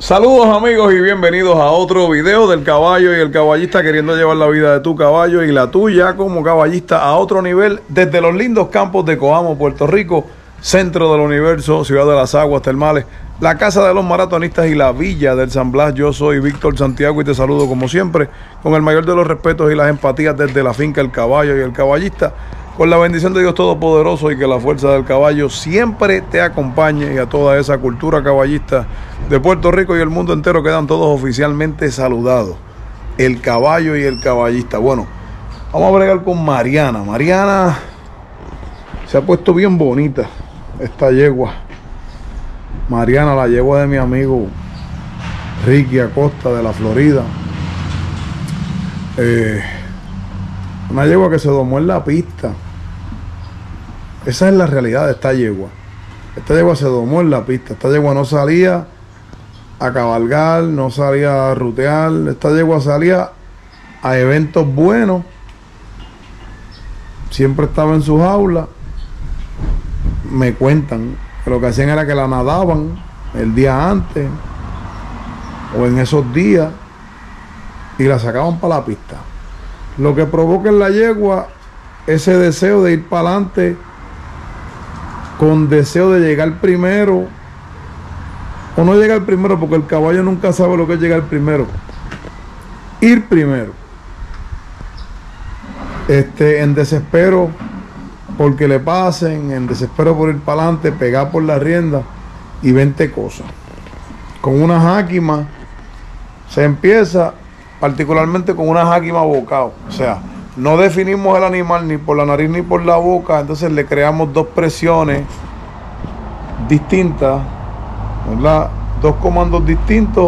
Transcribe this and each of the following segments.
Saludos amigos y bienvenidos a otro video del caballo y el caballista queriendo llevar la vida de tu caballo y la tuya como caballista a otro nivel desde los lindos campos de Coamo, Puerto Rico, centro del universo, ciudad de las aguas termales, la casa de los maratonistas y la villa del San Blas. Yo soy Víctor Santiago y te saludo como siempre con el mayor de los respetos y las empatías desde la finca El Caballo y el Caballista, con la bendición de Dios Todopoderoso y que la fuerza del caballo siempre te acompañe, y a toda esa cultura caballista de Puerto Rico y el mundo entero quedan todos oficialmente saludados. El caballo y el caballista. Bueno, vamos a bregar con Mariana. Mariana se ha puesto bien bonita esta yegua. Mariana, la yegua de mi amigo Ricky Acosta de la Florida. Una yegua que se domó en la pista. Esa es la realidad de esta yegua. Esta yegua se domó en la pista. Esta yegua no salía a cabalgar, no salía a rutear. Esta yegua salía a eventos buenos. Siempre estaba en su jaula. Me cuentan que lo que hacían era que la nadaban el día antes o en esos días y la sacaban para la pista. Lo que provoca en la yegua ese deseo de ir para adelante, con deseo de llegar primero o no llegar primero, porque el caballo nunca sabe lo que es llegar primero. Ir primero. En desespero porque le pasen, en desespero por ir para adelante, pegar por la rienda y 20 cosas. Con una jáquima se empieza, particularmente con una jáquima bocado. O sea, no definimos el animal ni por la nariz ni por la boca, entonces le creamos dos presiones distintas, ¿verdad? Dos comandos distintos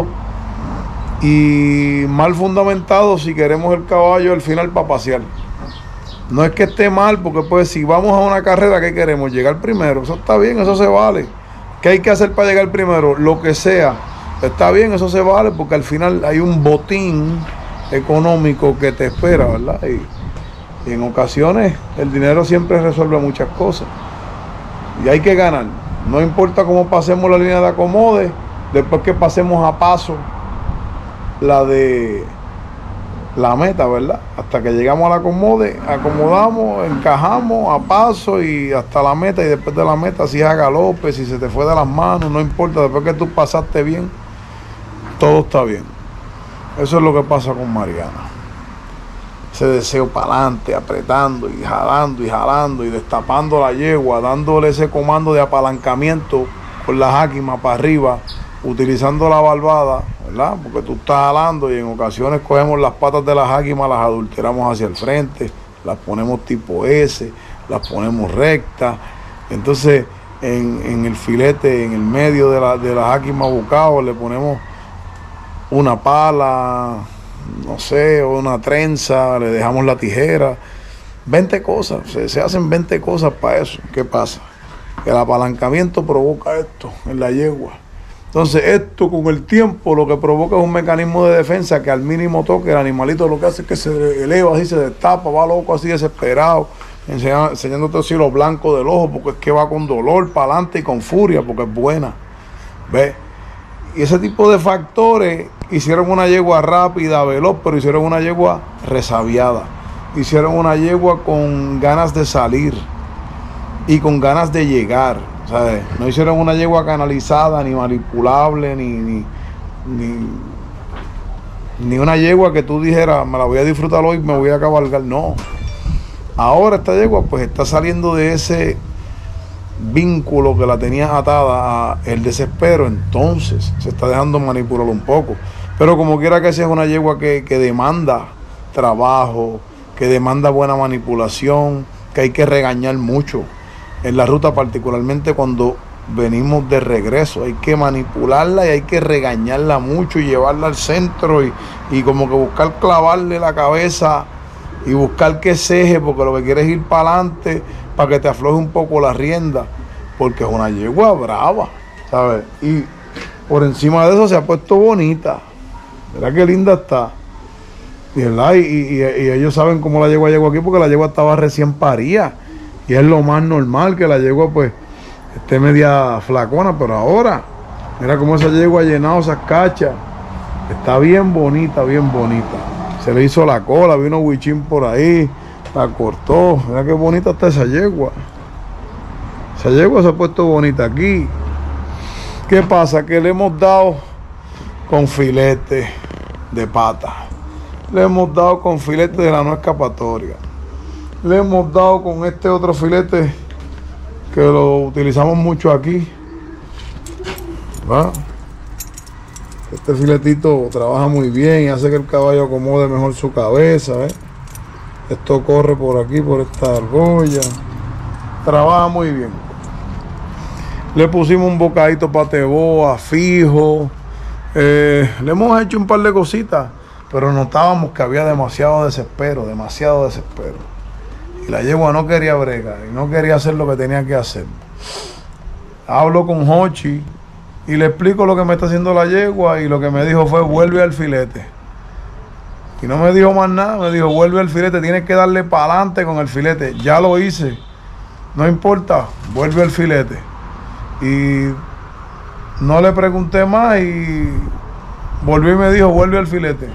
y mal fundamentados si queremos el caballo al final para pasear. No es que esté mal, porque pues si vamos a una carrera, ¿qué queremos? Llegar primero. Eso está bien, eso se vale. ¿Qué hay que hacer para llegar primero? Lo que sea. Está bien, eso se vale, porque al final hay un botín económico que te espera, ¿verdad? Y en ocasiones el dinero siempre resuelve muchas cosas. Y hay que ganar. No importa cómo pasemos la línea de acomode, después que pasemos a paso la de la meta, ¿verdad? Hasta que llegamos al acomode, acomodamos, encajamos a paso y hasta la meta, y después de la meta, si es a galope, si se te fue de las manos, no importa, después que tú pasaste bien, todo está bien. Eso es lo que pasa con Mariana. Ese deseo para adelante, apretando y jalando y destapando la yegua, dándole ese comando de apalancamiento con la jáquima para arriba, utilizando la barbada, ¿verdad? Porque tú estás jalando y en ocasiones cogemos las patas de la jáquima, las adulteramos hacia el frente, las ponemos tipo S, las ponemos rectas. Entonces en el filete, en el medio de la jáquima bocado, le ponemos una pala, no sé, o una trenza, le dejamos la tijera, 20 cosas, se hacen 20 cosas para eso. ¿Qué pasa? Que el apalancamiento provoca esto en la yegua. Entonces esto con el tiempo lo que provoca es un mecanismo de defensa que al mínimo toque el animalito lo que hace es que se eleva, así se destapa, va loco así desesperado, enseñándote así lo blanco del ojo, porque es que va con dolor para adelante y con furia, porque es buena. ¿Ves? Y ese tipo de factores hicieron una yegua rápida, veloz, pero hicieron una yegua resabiada. Hicieron una yegua con ganas de salir y con ganas de llegar, ¿sabes? No hicieron una yegua canalizada, ni manipulable, ni una yegua que tú dijeras, me la voy a disfrutar hoy, me voy a cabalgar. No. Ahora esta yegua pues está saliendo de ese vínculo que la tenía atada a el desespero, entonces se está dejando manipular un poco. Pero como quiera que sea, es una yegua que demanda trabajo, que demanda buena manipulación, que hay que regañar mucho en la ruta, particularmente cuando venimos de regreso. Hay que manipularla y hay que regañarla mucho y llevarla al centro y como que buscar clavarle la cabeza y buscar que ceje, porque lo que quiere es ir para adelante, para que te afloje un poco la rienda, porque es una yegua brava, ¿sabes? Y por encima de eso se ha puesto bonita. Mira qué linda está. ¿Verdad? Y ellos saben cómo la yegua llegó aquí, porque la yegua estaba recién parida. Y es lo más normal que la yegua pues esté media flacona, pero ahora Mira cómo esa yegua ha llenado esas cachas. Está bien bonita, bien bonita. Se le hizo la cola, vino Huichín por ahí, la cortó. Mira qué bonita está esa yegua. Esa yegua se ha puesto bonita aquí. ¿Qué pasa? Que le hemos dado con filete de pata. Le hemos dado con filete de la no escapatoria. Le hemos dado con este otro filete que lo utilizamos mucho aquí. ¿Va? Este filetito trabaja muy bien y hace que el caballo acomode mejor su cabeza. Esto corre por aquí, por esta argolla. Trabaja muy bien. Le pusimos un bocadito pateboa fijo. Le hemos hecho un par de cositas, pero notábamos que había demasiado desespero. Y la yegua no quería bregar y no quería hacer lo que tenía que hacer. Hablo con Hochi y le explico lo que me está haciendo la yegua y lo que me dijo fue: vuelve al filete. Y no me dijo más nada, me dijo: vuelve al filete, tienes que darle para adelante con el filete. Ya lo hice, no importa, vuelve al filete. Y no le pregunté más y volvió y me dijo: vuelve al filete.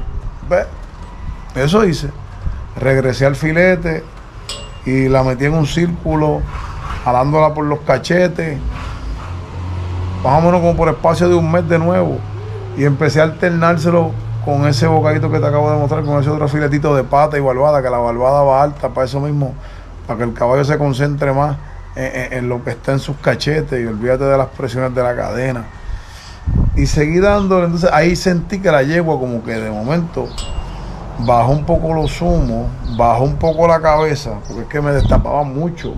Eso hice. Regresé al filete y la metí en un círculo, jalándola por los cachetes, más o menos como por espacio de un mes de nuevo, y empecé a alternárselo con ese bocadito que te acabo de mostrar, con ese otro filetito de pata y barbada, que la barbada va alta para eso mismo, para que el caballo se concentre más en lo que está en sus cachetes y olvídate de las presiones de la cadena. Y seguí dándole. Entonces ahí sentí que la yegua como que de momento bajó un poco los humos, bajó un poco la cabeza, porque es que me destapaba mucho.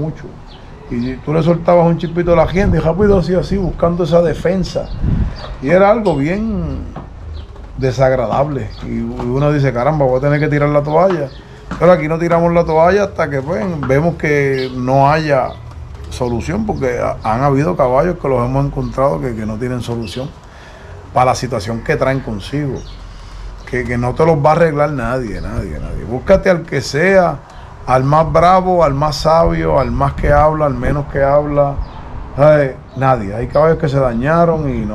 Y tú le soltabas un chispito a la gente y rápido así, buscando esa defensa. Y era algo bien desagradable. Y uno dice: caramba, voy a tener que tirar la toalla. Pero aquí no tiramos la toalla hasta que pues, vemos que no haya solución, porque han habido caballos que los hemos encontrado que no tienen solución para la situación que traen consigo. Que no te los va a arreglar nadie. Búscate al que sea, al más bravo, al más sabio, al más que habla, al menos que habla. Nadie. Hay caballos que se dañaron y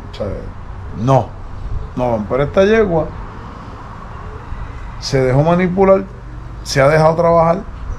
no. Pero esta yegua se dejó manipular, se ha dejado trabajar,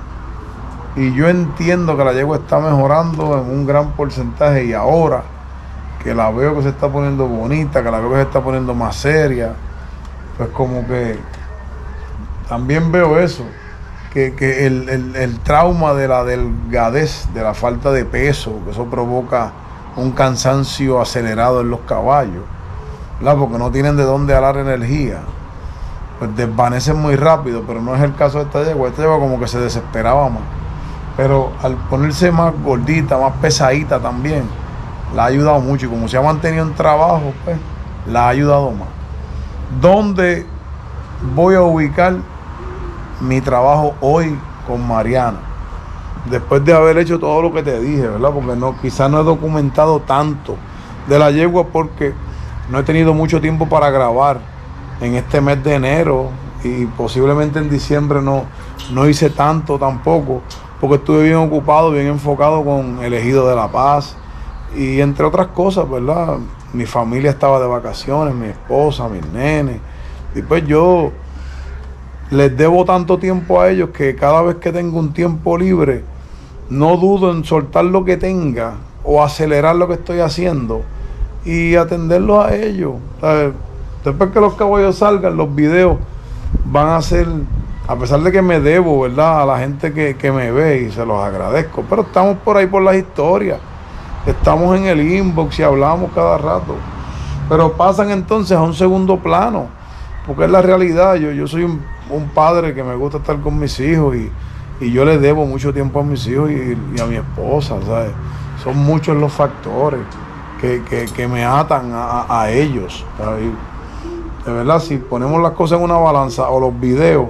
y yo entiendo que la yegua está mejorando en un gran porcentaje, y ahora que la veo que se está poniendo bonita, que la veo que se está poniendo más seria, pues como que también veo eso, que el trauma de la delgadez, de la falta de peso, que eso provoca un cansancio acelerado en los caballos, ¿verdad? Porque no tienen de dónde alar energía, pues desvanecen muy rápido. Pero no es el caso de esta yegua. Esta yegua como que se desesperaba más, pero al ponerse más gordita, más pesadita también, la ha ayudado mucho, y como se ha mantenido en trabajo, pues la ha ayudado más. ¿Dónde voy a ubicar mi trabajo hoy con Mariana? Después de haber hecho todo lo que te dije, ¿verdad? Porque quizás no he documentado tanto de la yegua, porque no he tenido mucho tiempo para grabar en este mes de enero, y posiblemente en diciembre no hice tanto tampoco, porque estuve bien ocupado, bien enfocado con el Ejido de La Paz y entre otras cosas, ¿verdad? Mi familia estaba de vacaciones, mi esposa, mis nenes, y pues yo les debo tanto tiempo a ellos que cada vez que tengo un tiempo libre no dudo en soltar lo que tenga o acelerar lo que estoy haciendo y atenderlos a ellos. ¿Sabes? Después que los caballos salgan, los videos van a ser, a pesar de que me debo, ¿verdad?, a la gente que me ve, y se los agradezco, pero estamos por ahí por las historias, estamos en el inbox y hablamos cada rato, pero pasan entonces a un segundo plano, porque es la realidad. Yo soy un padre que me gusta estar con mis hijos, y yo le debo mucho tiempo a mis hijos y a mi esposa, ¿sabes? Son muchos los factores que me atan a ellos, ¿sabes? De verdad, si ponemos las cosas en una balanza, o los videos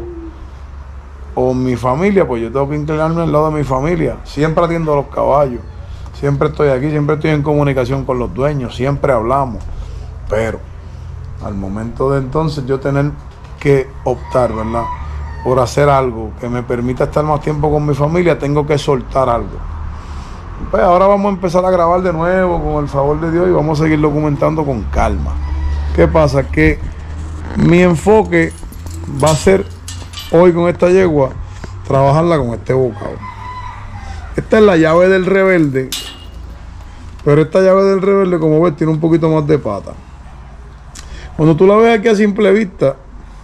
o mi familia, pues yo tengo que inclinarme al lado de mi familia. Siempre atiendo a los caballos, siempre estoy aquí, siempre estoy en comunicación con los dueños, siempre hablamos, pero al momento de entonces yo tener que optar, ¿verdad?, por hacer algo que me permita estar más tiempo con mi familia, tengo que soltar algo. Pues ahora vamos a empezar a grabar de nuevo con el favor de Dios y vamos a seguir documentando con calma. ¿Qué pasa? Que mi enfoque va a ser hoy con esta yegua, trabajarla con este bocado. Esta es la llave del Rebelde, pero esta llave del Rebelde, como ves, tiene un poquito más de pata. Cuando tú la ves aquí a simple vista,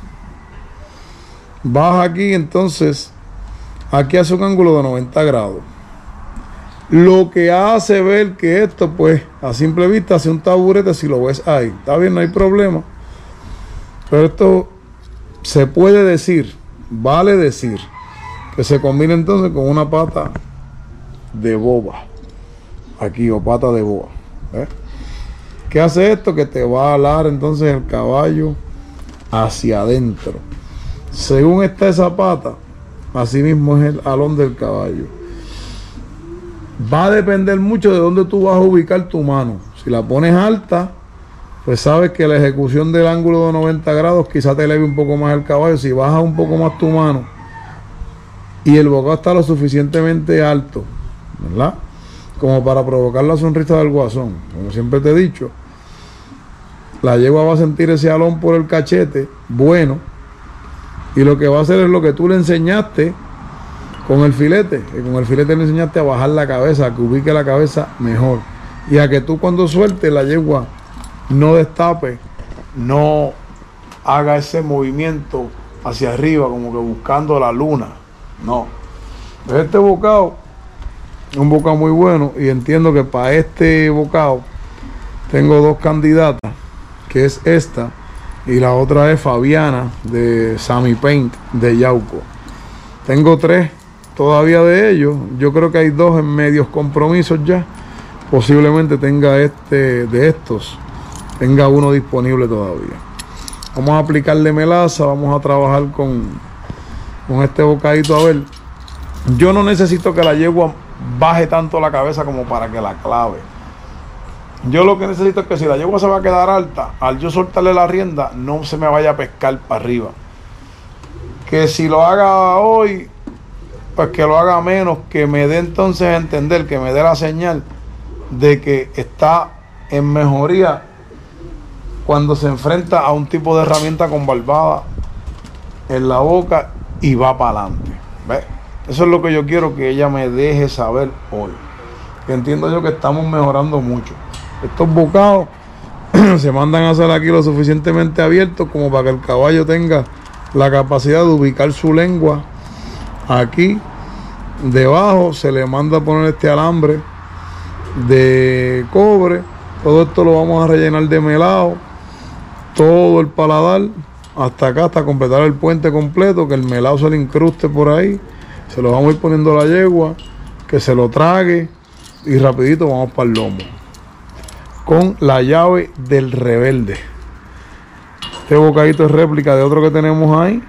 vas aquí, entonces aquí hace un ángulo de 90 grados, lo que hace ver que esto, pues, a simple vista hace un taburete. Si lo ves ahí, está bien, no hay problema, pero esto se puede decir, vale decir, que se combina entonces con una pata de boba aquí, o pata de boba. ¿Ves? ¿Qué hace esto? Que te va a alar entonces el caballo hacia adentro. Según está esa pata, así mismo es el alón del caballo. Va a depender mucho de dónde tú vas a ubicar tu mano. Si la pones alta, pues sabes que la ejecución del ángulo de 90 grados quizá te eleve un poco más el caballo. Si bajas un poco más tu mano y el bocado está lo suficientemente alto, ¿verdad?, como para provocar la sonrisa del guasón, como siempre te he dicho, la yegua va a sentir ese alón por el cachete bueno, y lo que va a hacer es lo que tú le enseñaste con el filete, y con el filete le enseñaste a bajar la cabeza, a que ubique la cabeza mejor, y a que tú cuando sueltes la yegua no destape, no haga ese movimiento hacia arriba como que buscando la luna. No, este bocado es un bocado muy bueno, y entiendo que para este bocado tengo dos candidatas, que es esta y la otra es Fabiana de Sammy Paint de Yauco. Tengo tres todavía de ellos. Yo creo que hay dos en medios compromisos ya. Posiblemente tenga de estos, tenga uno disponible todavía. Vamos a aplicarle melaza, vamos a trabajar con este bocadito. A ver, yo no necesito que la yegua baje tanto la cabeza como para que la clave. Yo lo que necesito es que si la yegua se va a quedar alta, al yo soltarle la rienda, no se me vaya a pescar para arriba. Que si lo haga hoy, pues que lo haga menos, que me dé entonces a entender, que me dé la señal de que está en mejoría cuando se enfrenta a un tipo de herramienta con barbada en la boca y va para adelante. ¿Ves? Eso es lo que yo quiero que ella me deje saber hoy. Que entiendo yo que estamos mejorando mucho. Estos bocados se mandan a hacer aquí lo suficientemente abiertos como para que el caballo tenga la capacidad de ubicar su lengua aquí debajo. Se le manda a poner este alambre de cobre. Todo esto lo vamos a rellenar de melado, todo el paladar hasta acá, hasta completar el puente completo, que el melado se le incruste por ahí. Se lo vamos a ir poniendo a la yegua, que se lo trague, y rapidito vamos para el lomo con la llave del Rebelde. Este bocadito es réplica de otro que tenemos ahí.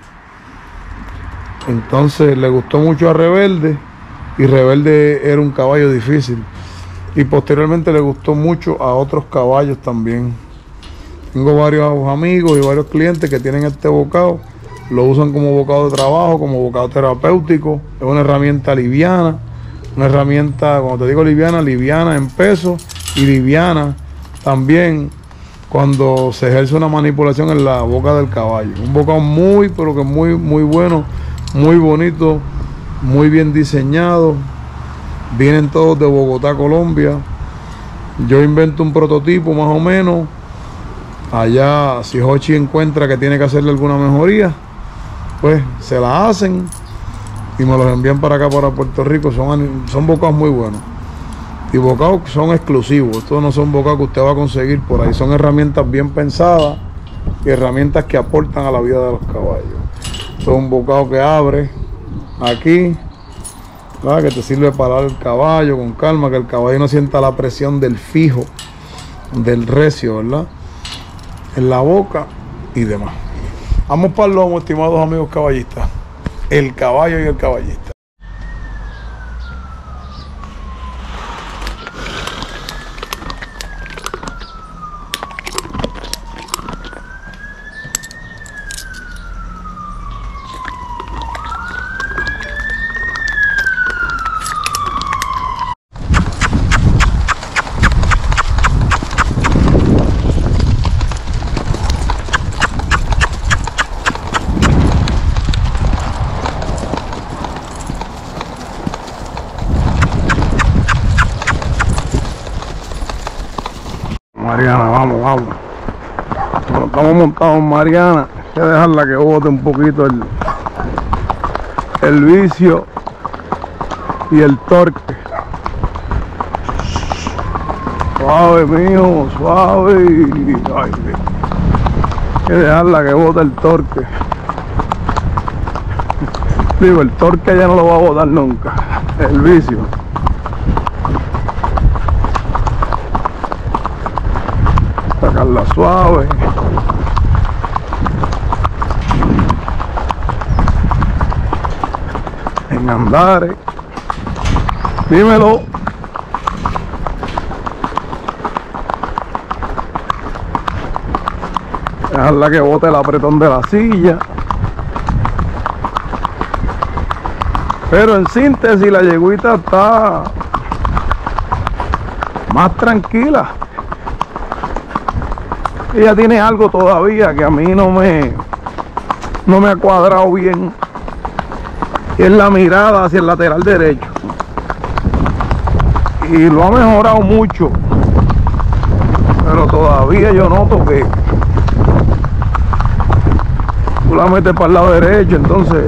Entonces le gustó mucho a Rebelde, y Rebelde era un caballo difícil, y posteriormente le gustó mucho a otros caballos también. Tengo varios amigos y varios clientes que tienen este bocado. Lo usan como bocado de trabajo, como bocado terapéutico. Es una herramienta liviana, una herramienta, como te digo, liviana en peso, y liviana también cuando se ejerce una manipulación en la boca del caballo. Un bocado muy, pero que muy bueno, muy bonito, muy bien diseñado. Vienen todos de Bogotá, Colombia. Yo invento un prototipo más o menos. Allá, si Hochi encuentra que tiene que hacerle alguna mejoría, pues se la hacen y me los envían para acá, para Puerto Rico. Son bocados muy buenos, y bocados son exclusivos. Estos no son bocados que usted va a conseguir por ahí. Son herramientas bien pensadas y herramientas que aportan a la vida de los caballos. Esto es un bocado que abre aquí, ¿verdad?, que te sirve para dar el caballo con calma, que el caballo no sienta la presión del fijo, del recio, ¿verdad?, en la boca y demás. Vamos para el lomo, estimados amigos caballistas. El caballo y el caballista. Mariana, vamos, vamos. Bueno, estamos montados en Mariana. Hay que dejarla que bote un poquito el vicio y el torque. Suave, mijo, suave. Ay, hay que dejarla que bote el torque. Digo, el torque ya no lo va a botar nunca. El vicio. Sacarla suave. En andares. Dímelo. Dejarla que bote el apretón de la silla. Pero en síntesis la yeguita está más tranquila. Ella tiene algo todavía que a mí no me ha cuadrado bien. Y es la mirada hacia el lateral derecho. Y lo ha mejorado mucho. Pero todavía yo noto que tú la metes para el lado derecho, entonces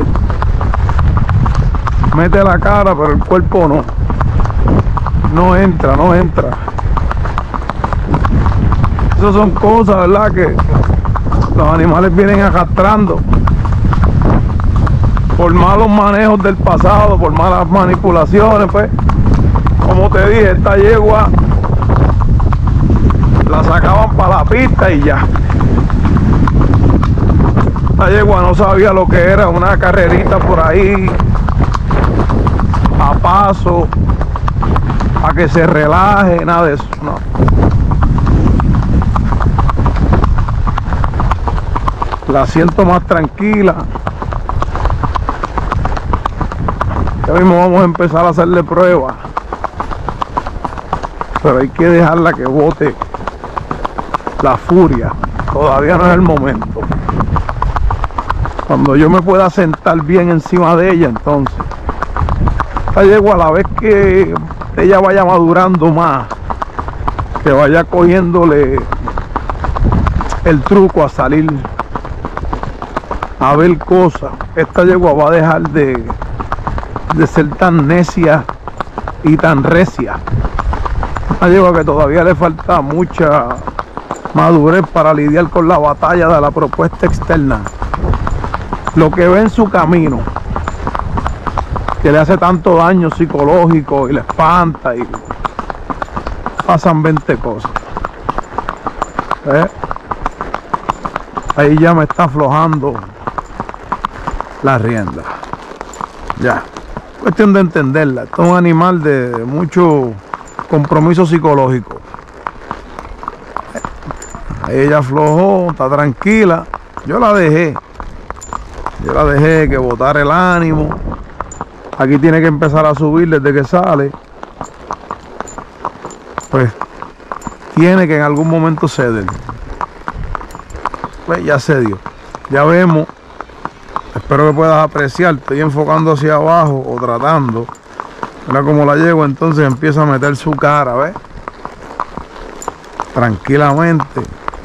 mete la cara, pero el cuerpo no entra. Esas son cosas, ¿verdad?, que los animales vienen arrastrando por malos manejos del pasado, por malas manipulaciones. Pues, como te dije, esta yegua la sacaban para la pista y ya. Esta yegua no sabía lo que era una carrerita por ahí a paso, a que se relaje, nada de eso, no. La siento más tranquila. Ya mismo vamos a empezar a hacerle pruebas, pero hay que dejarla que bote la furia. Todavía no es el momento. Cuando yo me pueda sentar bien encima de ella, entonces esta yegua, a la vez que ella vaya madurando más, que vaya cogiéndole el truco a salir a ver cosas, esta yegua va a dejar de ser tan necia y tan recia. Una yegua que todavía le falta mucha madurez para lidiar con la batalla de la propuesta externa. Lo que ve en su camino, que le hace tanto daño psicológico y le espanta y pasan 20 cosas. Ahí ya me está aflojando la rienda. Ya, cuestión de entenderla. Esto es un animal de mucho compromiso psicológico. Ahí ella aflojó, está tranquila. Yo la dejé que botara el ánimo. Aquí tiene que empezar a subir desde que sale. Pues tiene que en algún momento ceder. Pues ya cedió. Ya vemos. Espero que puedas apreciar. Estoy enfocando hacia abajo o tratando. Mira cómo la llevo, entonces empieza a meter su cara, ¿ves? Tranquilamente.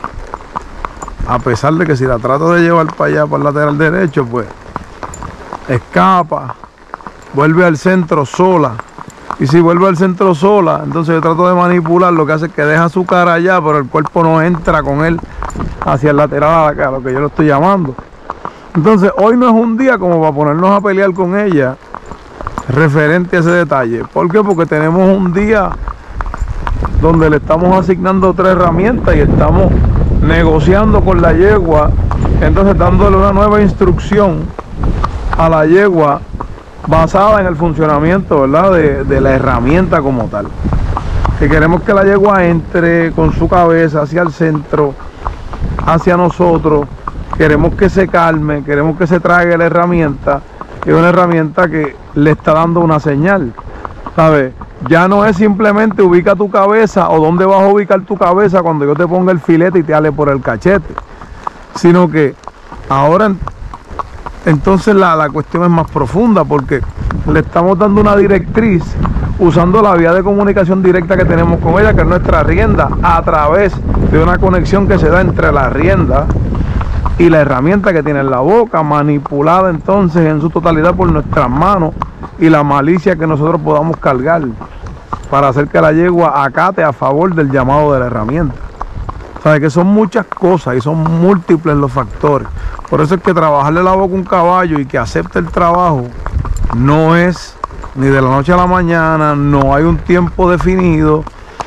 A pesar de que si la trato de llevar para allá, para el lateral derecho, pues escapa. Vuelve al centro sola. Y si vuelve al centro sola, entonces yo trato de manipular, lo que hace es que deja su cara allá, pero el cuerpo no entra con él hacia el lateral, a lo que yo lo estoy llamando. Entonces hoy no es un día como para ponernos a pelear con ella referente a ese detalle. ¿Por qué? Porque tenemos un día donde le estamos asignando 3 herramientas y estamos negociando con la yegua, entonces dándole una nueva instrucción a la yegua basada en el funcionamiento, ¿verdad?, de la herramienta como tal. Que queremos que la yegua entre con su cabeza hacia el centro, hacia nosotros. Queremos que se calme, queremos que se trague la herramienta. Es una herramienta que le está dando una señal, ¿sabes? Ya no es simplemente ubica tu cabeza o dónde vas a ubicar tu cabeza cuando yo te ponga el filete y te ale por el cachete, sino que ahora entonces la cuestión es más profunda, porque le estamos dando una directriz usando la vía de comunicación directa que tenemos con ella, que es nuestra rienda, a través de una conexión que se da entre la rienda y la herramienta que tiene en la boca, manipulada entonces en su totalidad por nuestras manos y la malicia que nosotros podamos cargar para hacer que la yegua acate a favor del llamado de la herramienta. O sea, que son muchas cosas y son múltiples los factores. Por eso es que trabajarle la boca a un caballo y que acepte el trabajo no es ni de la noche a la mañana, no hay un tiempo definido.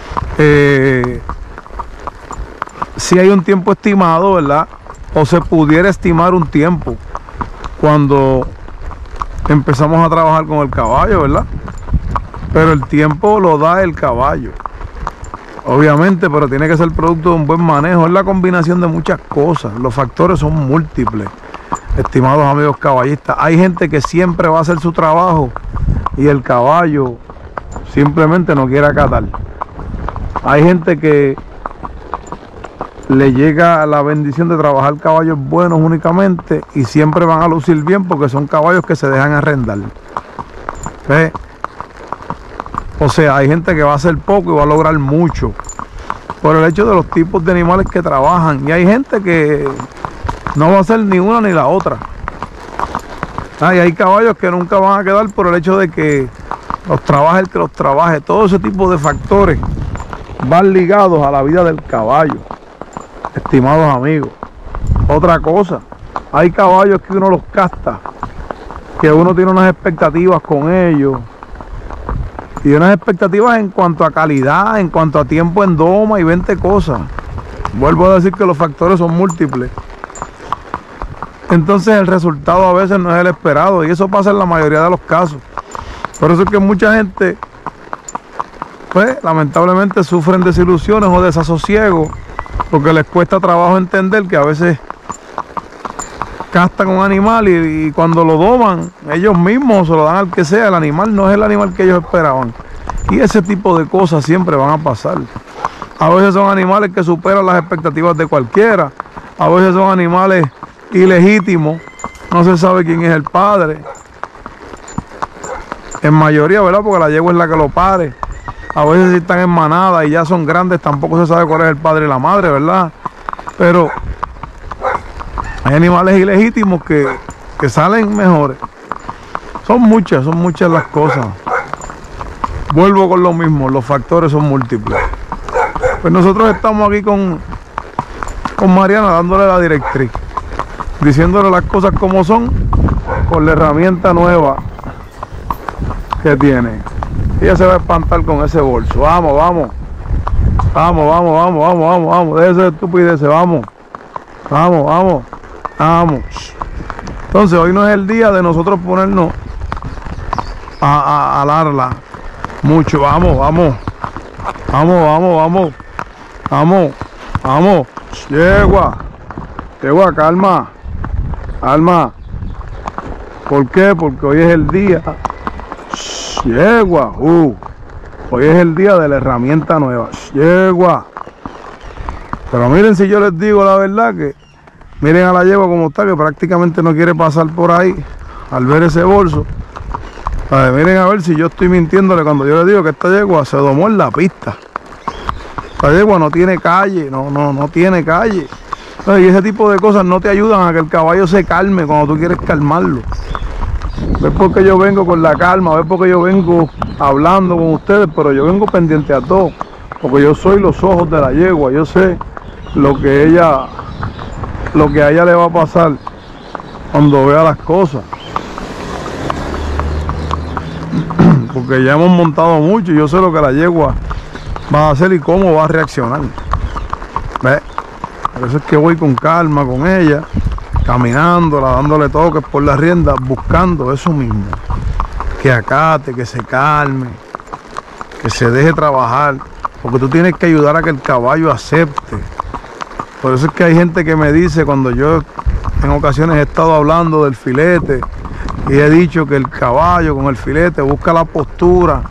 Sí hay un tiempo estimado, ¿verdad? O se pudiera estimar un tiempo cuando empezamos a trabajar con el caballo, ¿verdad? Pero el tiempo lo da el caballo, obviamente, pero tiene que ser producto de un buen manejo. Es la combinación de muchas cosas, los factores son múltiples, estimados amigos caballistas. Hay gente que siempre va a hacer su trabajo y el caballo simplemente no quiere acatar. Hay gente que le llega la bendición de trabajar caballos buenos únicamente y siempre van a lucir bien porque son caballos que se dejan arrendar. ¿Ves? O sea, hay gente que va a hacer poco y va a lograr mucho por el hecho de los tipos de animales que trabajan, y hay gente que no va a hacer ni una ni la otra. Y hay caballos que nunca van a quedar por el hecho de que los trabaje el que los trabaje. Todo ese tipo de factores van ligados a la vida del caballo, estimados amigos. Otra cosa, hay caballos que uno los casta, que uno tiene unas expectativas con ellos, y unas expectativas en cuanto a calidad, en cuanto a tiempo en doma y 20 cosas. Vuelvo a decir que los factores son múltiples. Entonces el resultado a veces no es el esperado, y eso pasa en la mayoría de los casos. Por eso es que mucha gente, pues, lamentablemente sufren desilusiones o desasosiegos, porque les cuesta trabajo entender que a veces castan un animal y cuando lo doman, ellos mismos se lo dan al que sea. El animal no es el animal que ellos esperaban. Y ese tipo de cosas siempre van a pasar. A veces son animales que superan las expectativas de cualquiera. A veces son animales ilegítimos. No se sabe quién es el padre. En mayoría, ¿verdad? Porque la yegua es la que lo pare. A veces si están en manada y ya son grandes, tampoco se sabe cuál es el padre y la madre, ¿verdad? Pero hay animales ilegítimos que salen mejores. Son muchas las cosas. Vuelvo con lo mismo, los factores son múltiples. Pues nosotros estamos aquí con Mariana dándole la directriz, diciéndole las cosas como son, con la herramienta nueva que tiene. Ella se va a espantar con ese bolso. Vamos, vamos. Vamos, vamos, vamos, vamos, vamos, vamos. Déjese de estupideces, vamos. Vamos, vamos. Vamos. Entonces hoy no es el día de nosotros ponernos a alarla mucho. Vamos, vamos. Vamos, vamos, vamos. Vamos, vamos. Yegua. Yegua, calma. Calma. ¿Por qué? Porque hoy es el día. Yegua. Hoy es el día de la herramienta nueva. Yegua. Pero miren, si yo les digo la verdad, que miren a la yegua como está, que prácticamente no quiere pasar por ahí al ver ese bolso. Miren a ver si yo estoy mintiéndole cuando yo le digo que esta yegua se domó en la pista. La yegua no tiene calle, no tiene calle. Y ese tipo de cosas no te ayudan a que el caballo se calme cuando tú quieres calmarlo. Ves porque yo vengo con la calma, ves porque yo vengo hablando con ustedes, pero yo vengo pendiente a todo, porque yo soy los ojos de la yegua. Yo sé lo que a ella le va a pasar cuando vea las cosas, porque ya hemos montado mucho y yo sé lo que la yegua va a hacer y cómo va a reaccionar. ¿Ves? Por eso es que voy con calma con ella, caminándola, dándole toques por las riendas, buscando eso mismo, que acate, que se calme, que se deje trabajar, porque tú tienes que ayudar a que el caballo acepte. Por eso es que hay gente que me dice, cuando yo en ocasiones he estado hablando del filete y he dicho que el caballo con el filete busca la postura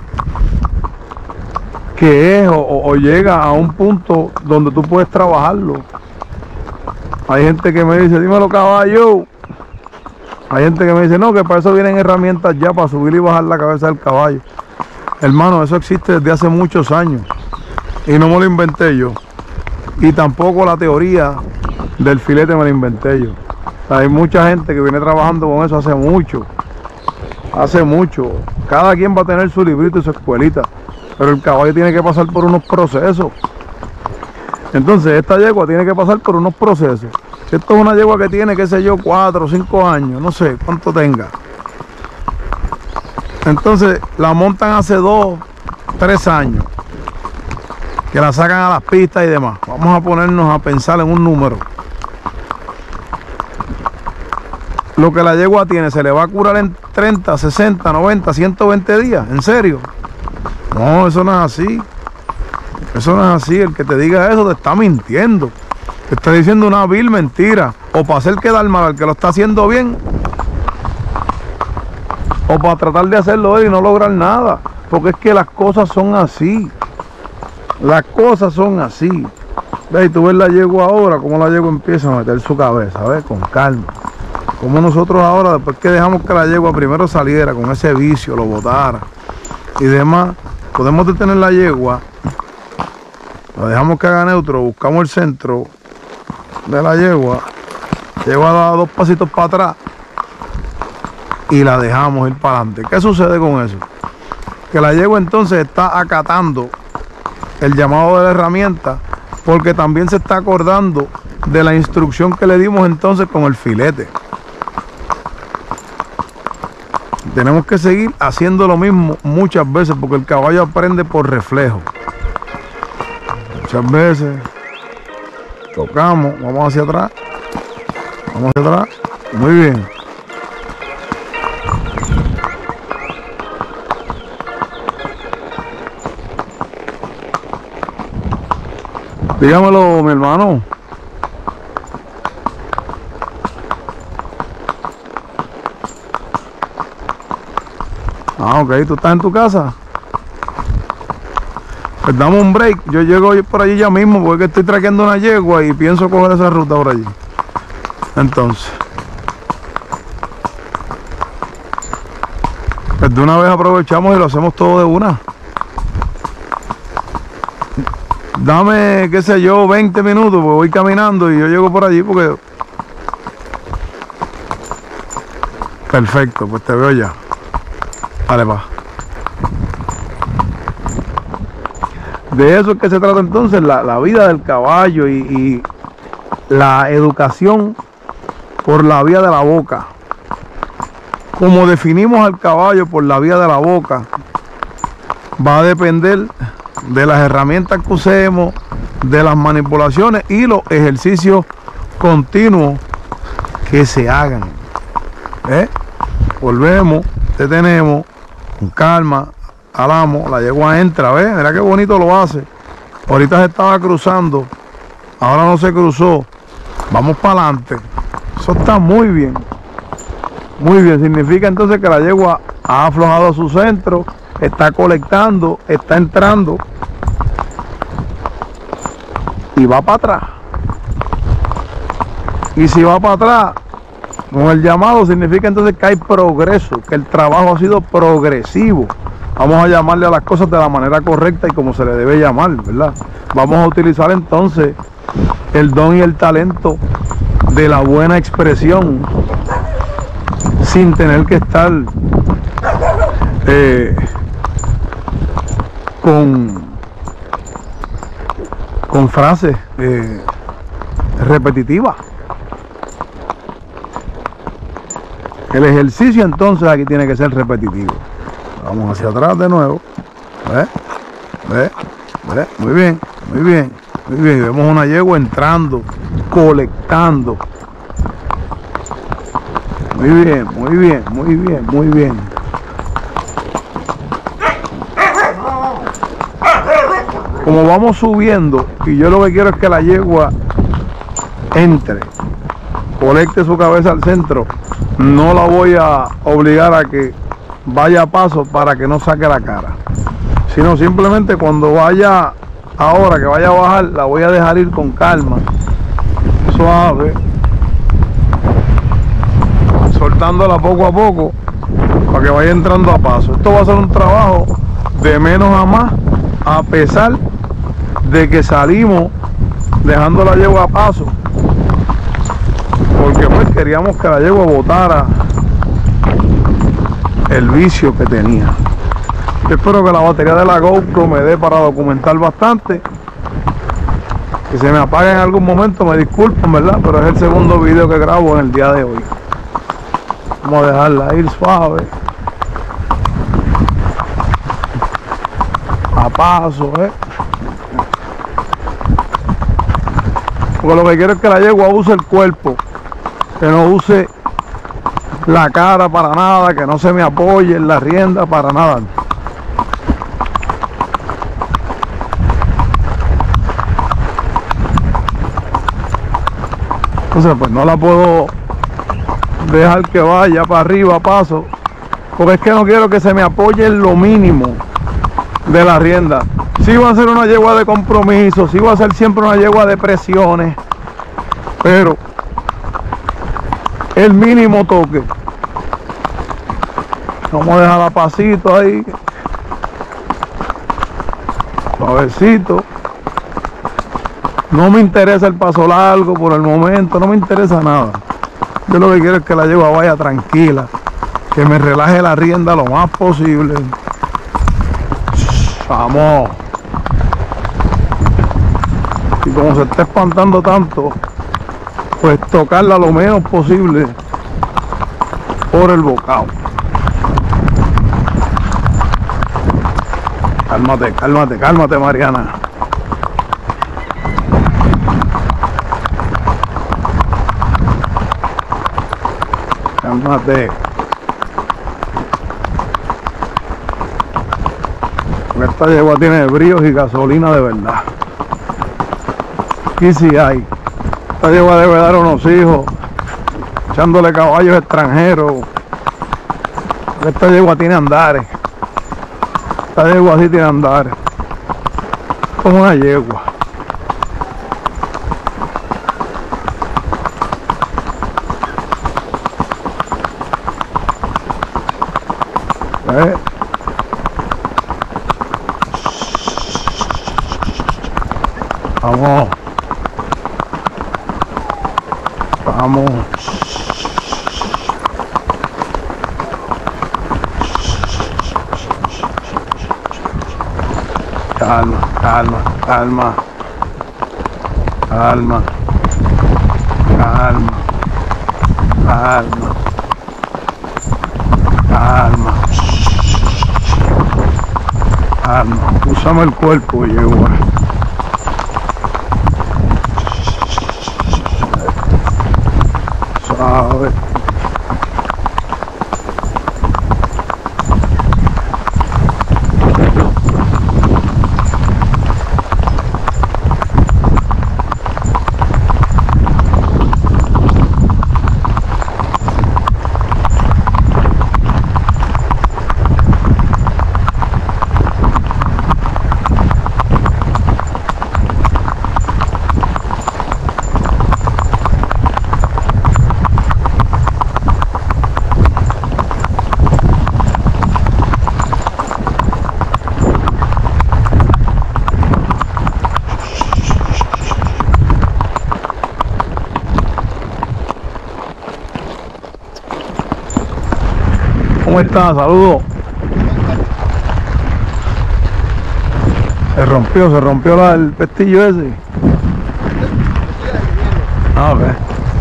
que es o llega a un punto donde tú puedes trabajarlo. Hay gente que me dice, dímelo caballo. Hay gente que me dice, no, que para eso vienen herramientas ya, para subir y bajar la cabeza del caballo. Hermano, eso existe desde hace muchos años y no me lo inventé yo. Y tampoco la teoría del filete me la inventé yo. Hay mucha gente que viene trabajando con eso hace mucho. Hace mucho. Cada quien va a tener su librito y su escuelita, pero el caballo tiene que pasar por unos procesos. Entonces esta yegua tiene que pasar por unos procesos. Si esto es una yegua que tiene, qué sé yo, 4 o 5 años, no sé cuánto tenga. Entonces la montan hace 2, 3 años, que la sacan a las pistas y demás. Vamos a ponernos a pensar en un número. Lo que la yegua tiene, ¿se le va a curar en 30, 60, 90, 120 días? ¿En serio? No, eso no es así. Eso no es así. El que te diga eso te está mintiendo. Te está diciendo una vil mentira. O para hacer quedar mal al que lo está haciendo bien, o para tratar de hacerlo él y no lograr nada. Porque es que las cosas son así. Las cosas son así. Ve, y tú ves la yegua ahora, cómo la yegua empieza a meter su cabeza, ¿ves? Con calma. Como nosotros ahora, después que dejamos que la yegua primero saliera con ese vicio, lo botara y demás, podemos detener la yegua, la dejamos que haga neutro, buscamos el centro de la yegua da 2 pasitos para atrás y la dejamos ir para adelante. ¿Qué sucede con eso? Que la yegua entonces está acatando el llamado de la herramienta, porque también se está acordando de la instrucción que le dimos entonces con el filete. Tenemos que seguir haciendo lo mismo muchas veces, porque el caballo aprende por reflejo. Muchas veces tocamos, vamos hacia atrás, muy bien. Dígamelo, mi hermano. Ah, ok, ¿tú estás en tu casa? Pues dame un break, yo llego por allí ya mismo porque estoy traqueando una yegua y pienso coger esa ruta por allí. Entonces, pues de una vez aprovechamos y lo hacemos todo de una. Dame, qué sé yo, 20 minutos, porque voy caminando y yo llego por allí porque... Perfecto, pues te veo ya. Vale, va. De eso es que se trata entonces la vida del caballo y la educación por la vía de la boca. Como definimos al caballo por la vía de la boca, va a depender de las herramientas que usemos, de las manipulaciones y los ejercicios continuos que se hagan. Volvemos, detenemos, con calma, alamos, la yegua entra, ¿ves? Mira qué bonito lo hace. Ahorita se estaba cruzando, ahora no se cruzó. Vamos para adelante. Eso está muy bien. Muy bien, significa entonces que la yegua ha aflojado su centro, está colectando, está entrando y va para atrás. Y si va para atrás, con el llamado significa entonces que hay progreso, que el trabajo ha sido progresivo. Vamos a llamarle a las cosas de la manera correcta y como se le debe llamar, ¿verdad? Vamos a utilizar entonces el don y el talento de la buena expresión, sin tener que estar con frases repetitivas. El ejercicio entonces aquí tiene que ser repetitivo. Vamos hacia atrás de nuevo. Muy bien, muy bien, muy bien. Vemos una yegua entrando, colectando. Muy bien, muy bien, muy bien, muy bien. Como vamos subiendo, y yo lo que quiero es que la yegua entre, colecte su cabeza al centro, no la voy a obligar a que vaya a paso para que no saque la cara, sino simplemente cuando vaya, ahora que vaya a bajar, la voy a dejar ir con calma, suave, soltándola poco a poco para que vaya entrando a paso. Esto va a ser un trabajo de menos a más, a pesar de que salimos dejando la yegua a paso, porque pues queríamos que la yegua botara el vicio que tenía. Yo espero que la batería de la GoPro me dé para documentar bastante. Que se me apague en algún momento, me disculpen, ¿verdad? Pero es el segundo video que grabo en el día de hoy. Vamos a dejarla ir suave, a paso, porque lo que quiero es que la yegua use el cuerpo, que no use la cara para nada, que no se me apoye en la rienda para nada. Entonces pues no la puedo dejar que vaya para arriba a paso, porque es que no quiero que se me apoye en lo mínimo de la rienda. Si va a ser una yegua de compromiso, si va a ser siempre una yegua de presiones, pero el mínimo toque. Vamos a dejar a pasito ahí, suavecito. No me interesa el paso largo por el momento, no me interesa nada. Yo lo que quiero es que la yegua vaya tranquila, que me relaje la rienda lo más posible. Vamos. Y como se está espantando tanto, pues tocarla lo menos posible por el bocado. Cálmate, cálmate, cálmate, Mariana. Cálmate. Esta yegua tiene bríos y gasolina de verdad. Y si hay. Esta yegua debe dar unos hijos, echándole caballos extranjeros. Esta yegua tiene andares. Esta yegua sí tiene andares. Como una yegua. Vamos. Vamos. Calma, calma, calma. Calma. Calma. Calma. Calma. Calma. Usamos el cuerpo, yegua. Suave. ¿Cómo está? Saludos. Se rompió el pestillo ese. A ver.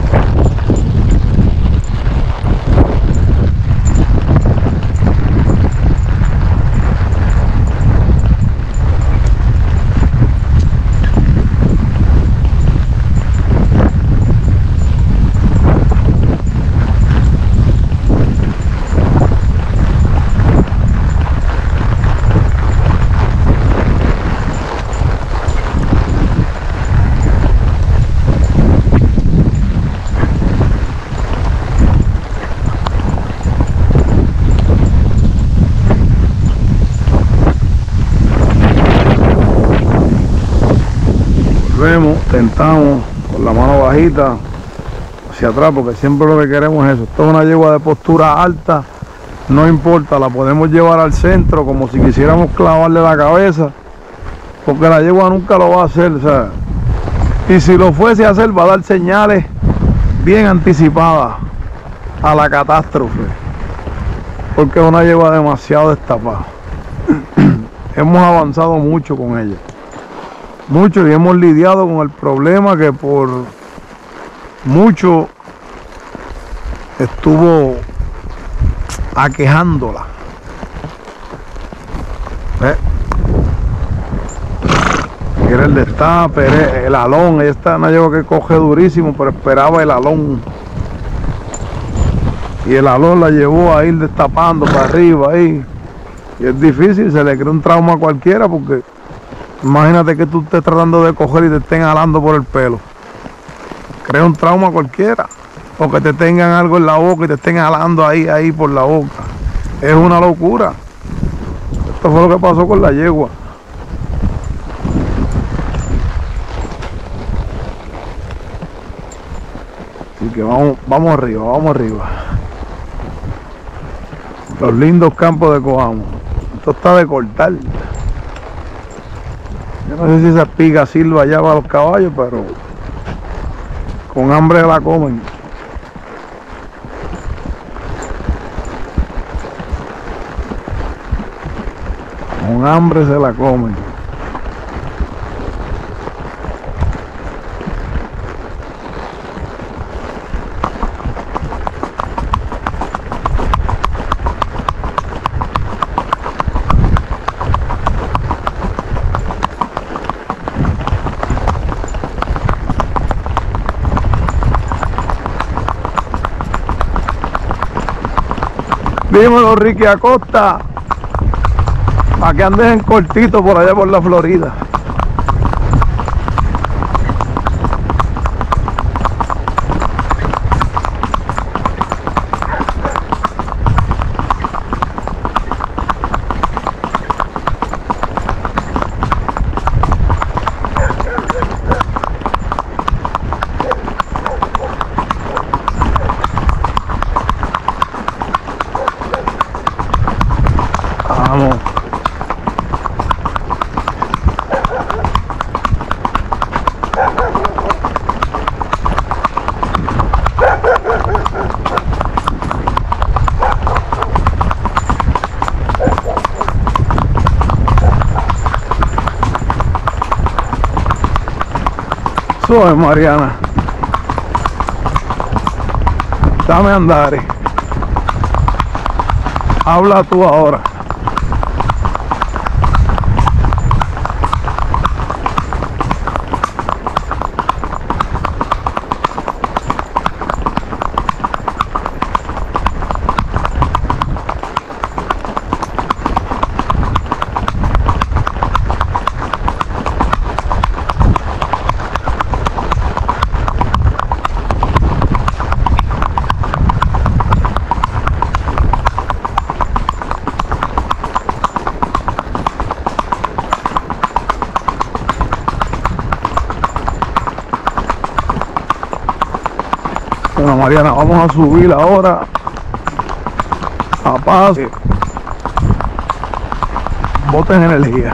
Tentamos con la mano bajita hacia atrás, porque siempre lo que queremos es eso. Esto es una yegua de postura alta no importa, la podemos llevar al centro como si quisiéramos clavarle la cabeza, porque la yegua nunca lo va a hacer, o sea, y si lo fuese a hacer va a dar señales bien anticipadas a la catástrofe, porque es una yegua demasiado destapada. Hemos avanzado mucho con ella, mucho, y hemos lidiado con el problema que por mucho estuvo aquejándola. Era el destape, el alón. Ella está una yegua que coge durísimo, pero esperaba el alón. Y el alón la llevó a ir destapando para arriba ahí. Y es difícil, se le crea un trauma a cualquiera, porque imagínate que tú estés tratando de coger y te estén jalando por el pelo. Crea un trauma a cualquiera. O que te tengan algo en la boca y te estén jalando ahí por la boca. Es una locura. Esto fue lo que pasó con la yegua. Así que vamos arriba. Los lindos campos de Coamo. Esto está de cortar. Yo no sé si esa espiga sirva allá para los caballos, pero con hambre la comen. Con hambre se la comen. Dímelo, Ricky Acosta, para que andes en cortito por allá por la Florida. Vamos. Suave, Mariana. Dame andar. Habla tú ahora. Bueno, Mariana, vamos a subir ahora a paso. Boten energía.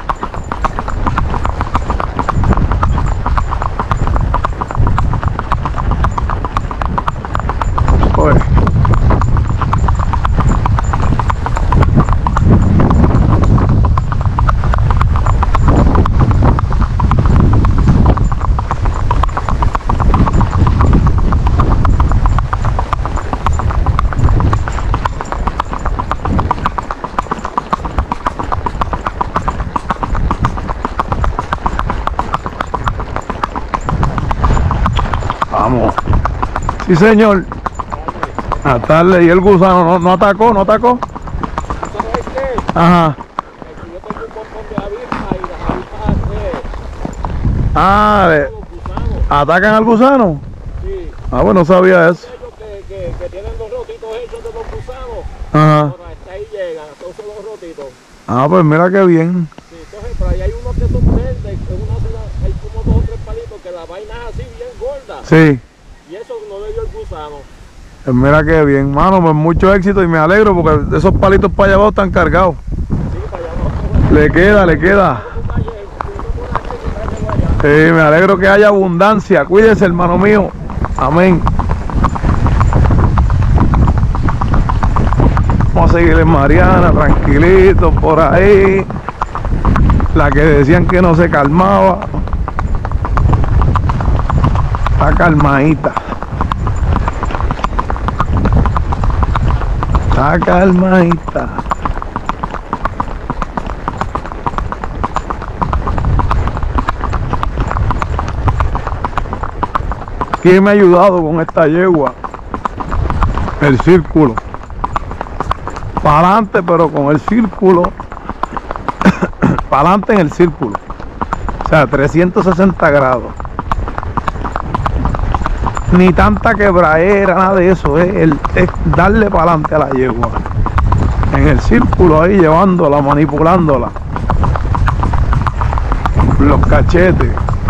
Oye. Vamos. Sí, señor. A tarde. ¿Y el gusano no atacó? ¿No atacó? Ajá. Ah, ¿atacan al gusano? Sí. Ah, bueno, no sabía eso. Que tienen los rotitos hechos de los gusanos. Ajá. Ahora hasta ahí llegan, todos son los rotitos. Ah, pues mira qué bien. Sí, entonces, pero ahí hay unos que son verdes, hay como 2 o 3 palitos que la vaina es así bien gorda. Sí. Y eso no le dio el gusano. Pues mira qué bien, mano, pues mucho éxito y me alegro porque esos palitos para allá abajo están cargados. Sí, para allá abajo. Le queda, le queda. Sí, me alegro que haya abundancia. Cuídese, hermano mío. Amén. Vamos a seguir en Mariana, tranquilito por ahí. La que decían que no se calmaba. Está calmadita. Está calmadita. ¿Quién me ha ayudado con esta yegua? El círculo. Para adelante, pero con el círculo. Para adelante en el círculo. O sea, 360 grados. Ni tanta quebraera, nada de eso. Es darle para adelante a la yegua. En el círculo ahí, llevándola, manipulándola. Los cachetes.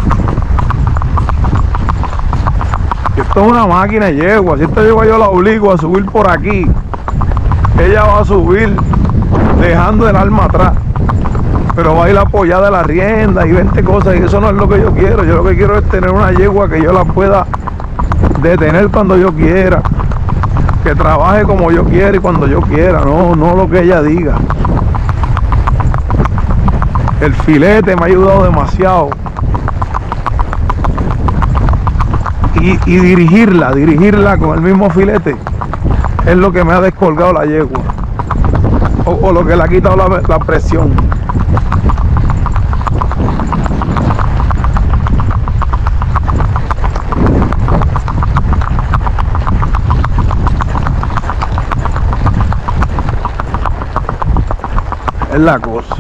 Esto es una máquina de yegua. Si esta yegua yo la obligo a subir por aquí, ella va a subir dejando el alma atrás, pero va a ir apoyada a la rienda y 20 cosas, y eso no es lo que yo quiero. Yo lo que quiero es tener una yegua que yo la pueda detener cuando yo quiera, que trabaje como yo quiera y cuando yo quiera, no lo que ella diga. El filete me ha ayudado demasiado. Y dirigirla con el mismo filete es lo que me ha descolgado la yegua, o lo que le ha quitado la presión. Es la cosa.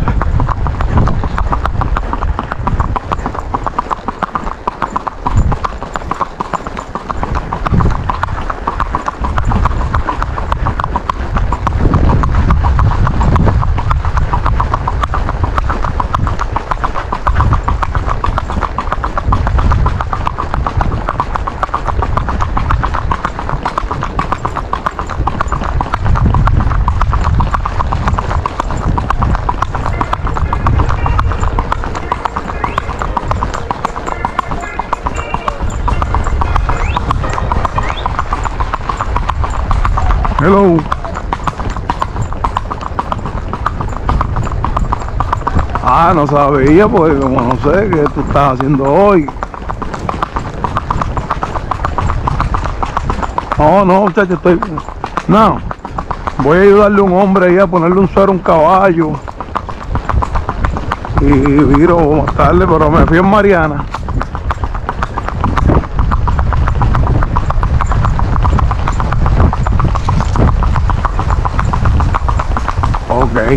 Hello. No sabía, porque como no sé qué tú estás haciendo hoy. No, muchacho, no, voy a ayudarle a un hombre ahí a ponerle un suero a un caballo. Y viro más tarde, pero me fui en Mariana. Ok.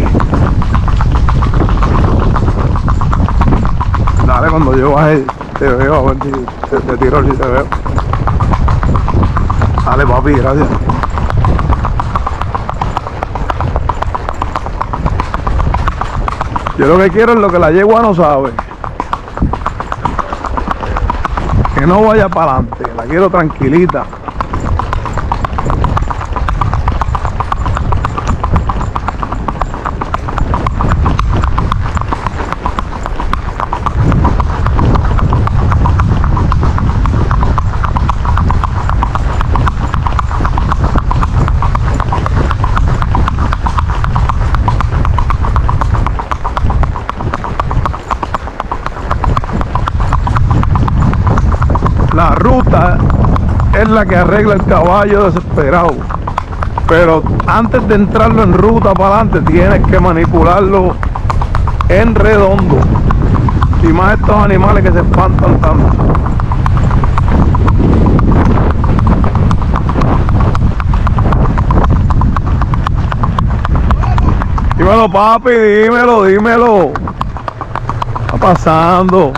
Dale, cuando yo baje te veo, a ver si te tiro si te veo. Dale, papi, gracias. Yo lo que quiero es lo que la yegua no sabe. Que no vaya para adelante, la quiero tranquilita. La ruta es la que arregla el caballo desesperado, pero antes de entrarlo en ruta para adelante tienes que manipularlo en redondo, y más estos animales que se espantan tanto. Dímelo, papi, dímelo. ¿Qué está pasando?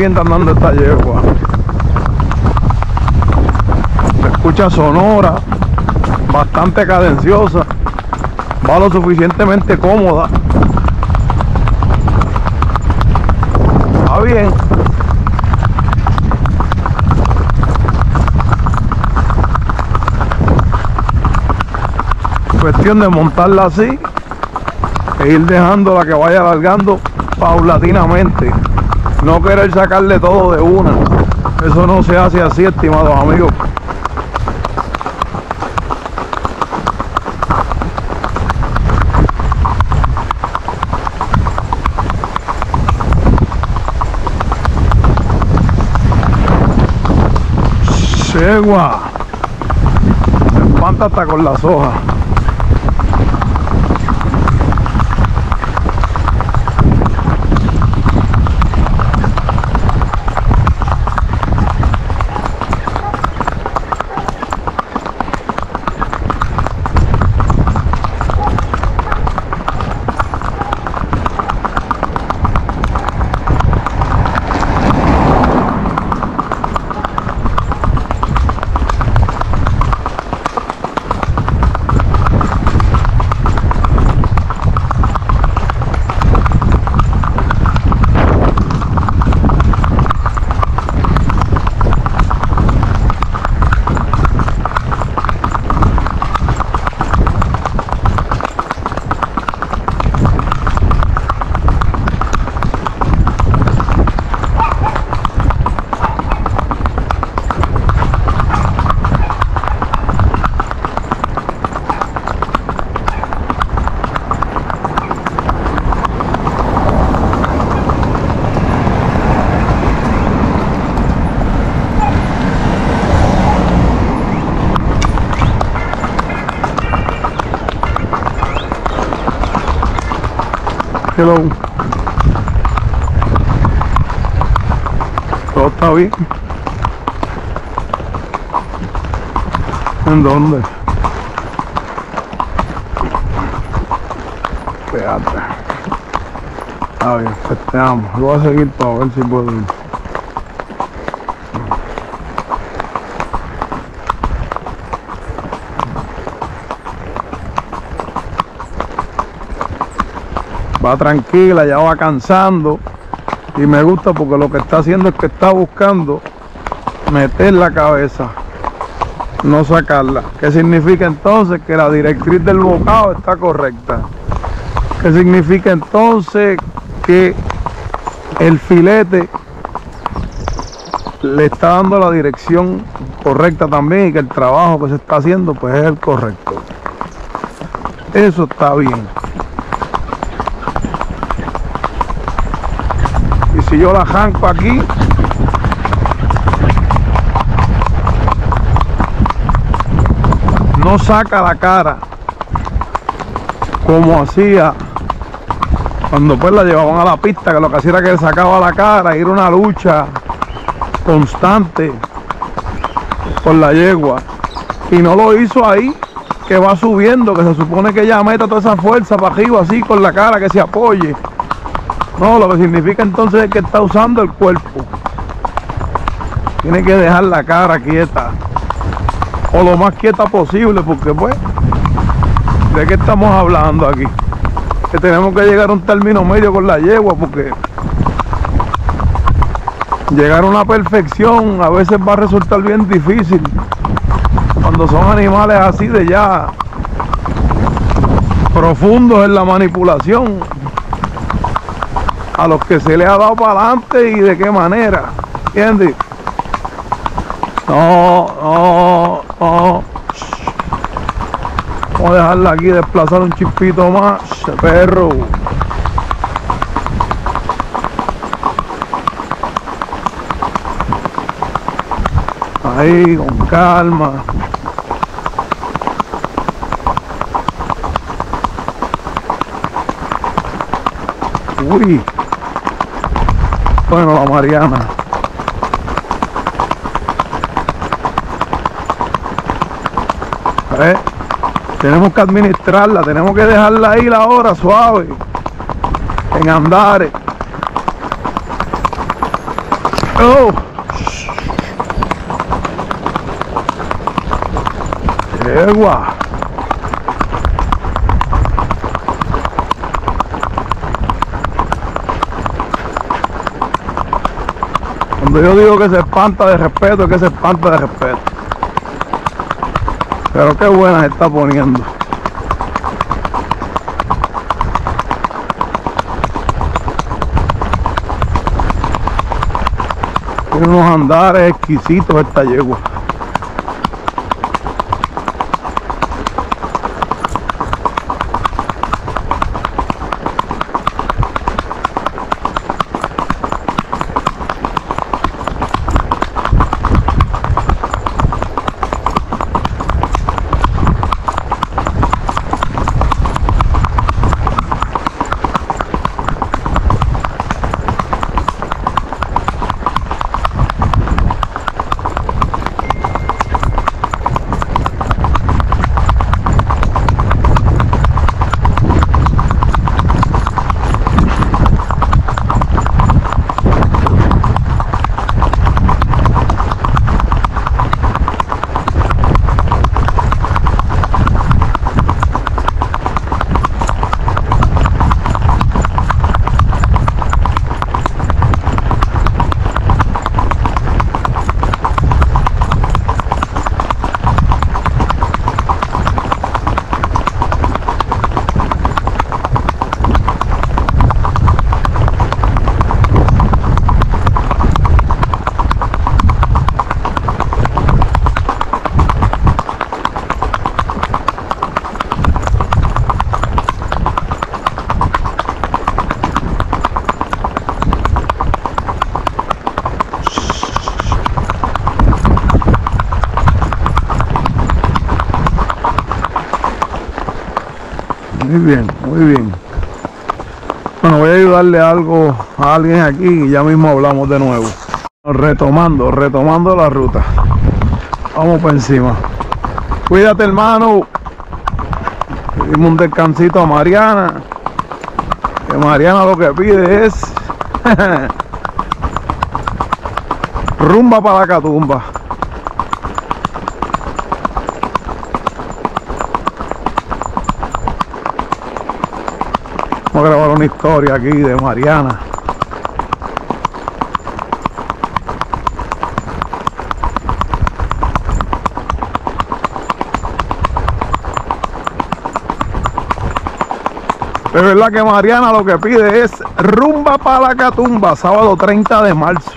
bien está andando esta yegua. Se escucha sonora, bastante cadenciosa, va lo suficientemente cómoda. Va bien. Cuestión de montarla así e ir dejándola que vaya alargando paulatinamente, no querer sacarle todo de una. Eso no se hace así, estimados amigos. Yegua, se espanta hasta con las hojas. Hello. Todo está bien. ¿En dónde? Fíjate. Está bien, festeamos. Lo voy a seguir para ver si puedo ir. Va tranquila, ya va cansando y me gusta porque lo que está haciendo es que está buscando meter la cabeza, no sacarla. ¿Qué significa entonces? Que la directriz del bocado está correcta. ¿Qué significa entonces? Que el filete le está dando la dirección correcta también y que el trabajo que se está haciendo pues es el correcto. Eso está bien. Si yo la janco aquí, no saca la cara como hacía cuando pues la llevaban a la pista, que lo que hacía era que le sacaba la cara y era una lucha constante con la yegua, y no lo hizo ahí, que va subiendo, que se supone que ella meta toda esa fuerza para arriba así con la cara, que se apoye. No, lo que significa entonces es que está usando el cuerpo. Tiene que dejar la cara quieta, o lo más quieta posible, porque pues, ¿de qué estamos hablando aquí? Que tenemos que llegar a un término medio con la yegua, porque llegar a una perfección a veces va a resultar bien difícil cuando son animales así de ya profundos en la manipulación, a los que se le ha dado para adelante y de qué manera, ¿entiendes? No. Vamos a dejarla aquí, desplazar un chispito más, perro. Ahí, con calma. Uy. Bueno, la Mariana. Tenemos que administrarla, tenemos que dejarla ahí la hora suave, en andares. Oh. Yegua. Cuando yo digo que se espanta de respeto, es que se espanta de respeto. Pero qué buena se está poniendo. Tiene unos andares exquisitos esta yegua. Muy bien, muy bien. Bueno, voy a ayudarle algo a alguien aquí y ya mismo hablamos de nuevo. Retomando la ruta. Vamos por encima. Cuídate, hermano. Dimos un descansito a Mariana. Que Mariana lo que pide es rumba para la catumba. Vamos a grabar una historia aquí de Mariana. De verdad que Mariana lo que pide es rumba para la catumba, sábado 30 de marzo.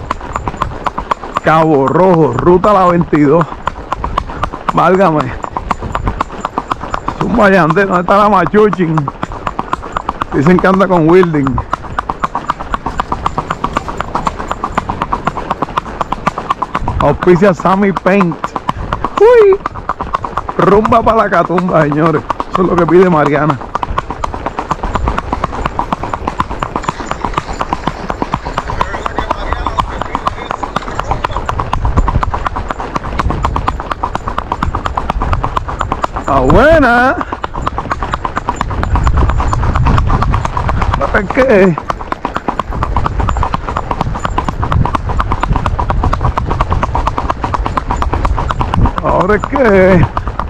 Cabo Rojo, ruta la 22. Válgame. Zumba Yandel, ¿dónde está la Machuchin? Dicen que anda con Wilding. Auspicia Sammy Paint. Uy. Rumba para la catumba, señores. Eso es lo que pide Mariana. Ah, buena. ¿Para qué? ¿Ahora qué?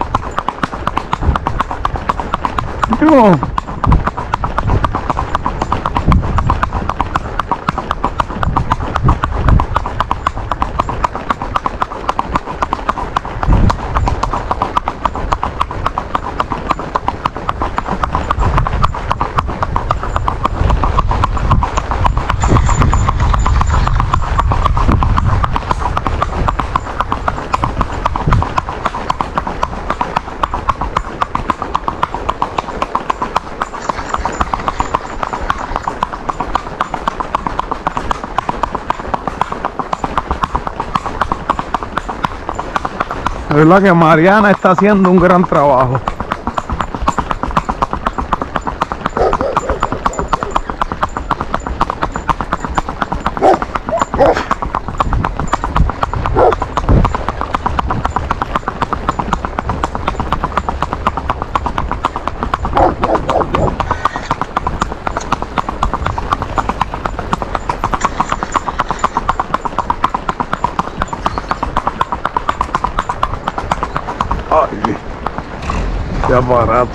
No. De verdad que Mariana está haciendo un gran trabajo. Qué aparato.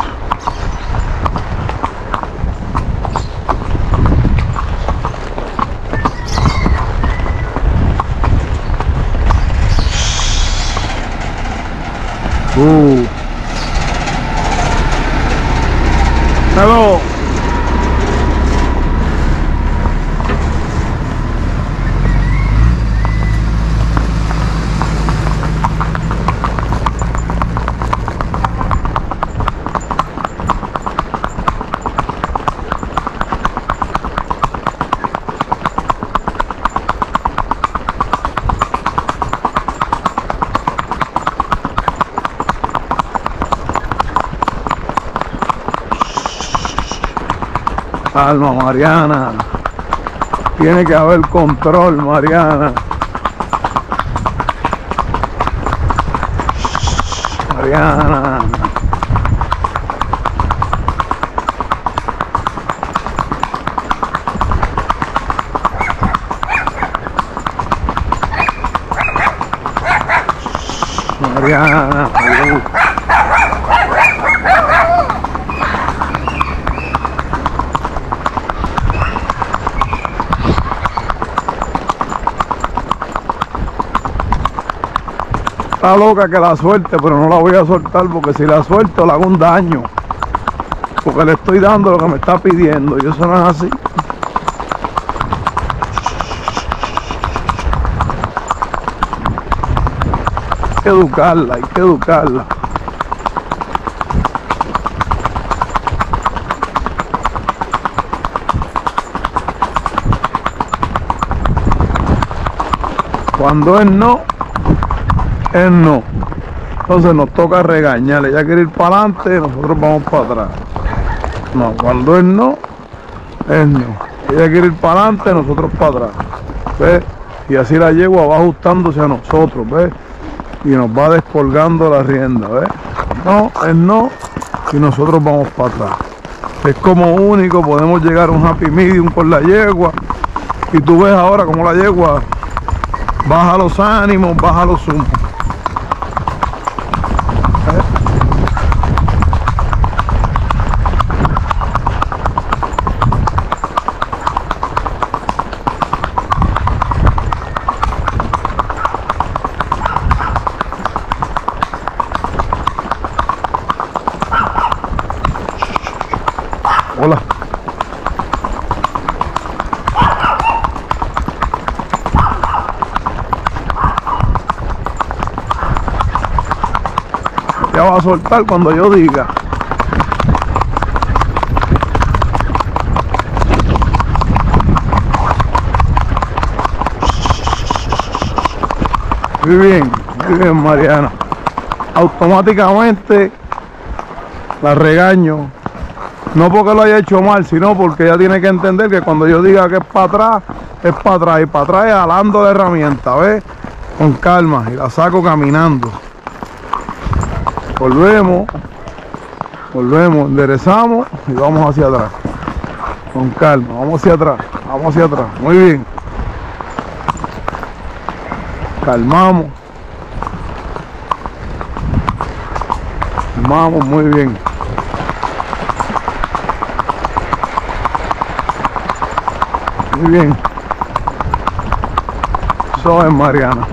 Hello. Calma, Mariana. Tiene que haber control, Mariana. Mariana. Mariana. Está loca que la suelte, pero no la voy a soltar porque si la suelto le hago un daño. Porque le estoy dando lo que me está pidiendo y eso no es así. Hay que educarla, hay que educarla. Cuando es no, es no. Entonces nos toca regañarle. Ella quiere ir para adelante, nosotros vamos para atrás. No, cuando es no, es no. Ella quiere ir para adelante, nosotros para atrás. ¿Ves? Y así la yegua va ajustándose a nosotros, ¿ves? Y nos va descolgando la rienda, ¿ves? No, es no, y nosotros vamos para atrás. Es como único, podemos llegar a un happy medium con la yegua. Y tú ves ahora como la yegua baja los ánimos, baja los humos. Hola. Ya va a soltar cuando yo diga. Muy bien, Mariana. Automáticamente la regaño. No porque lo haya hecho mal, sino porque ella tiene que entender que cuando yo diga que es para atrás, es para atrás. Y para atrás es jalando la herramienta, ¿ves? Con calma, y la saco caminando. Volvemos, enderezamos y vamos hacia atrás. Con calma, vamos hacia atrás. Muy bien. Calmamos. Calmamos, muy bien. Muy bien. Eso es Mariana.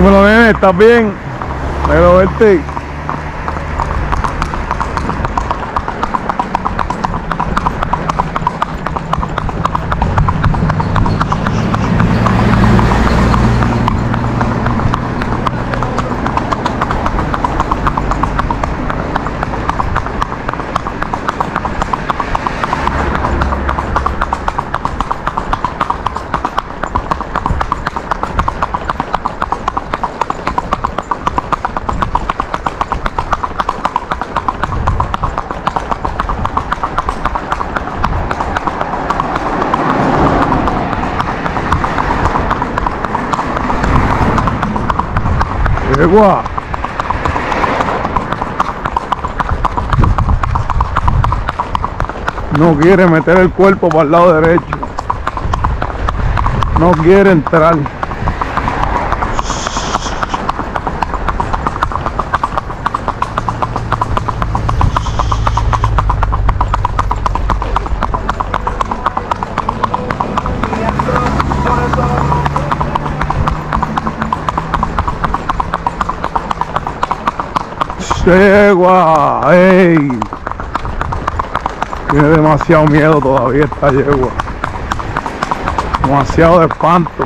Dímelo, nene, ¿estás bien? Quiero verte. Yegua. No quiere meter el cuerpo para el lado derecho. No quiere entrar. Yegua, ey. Tiene demasiado miedo todavía esta yegua. Demasiado de espanto.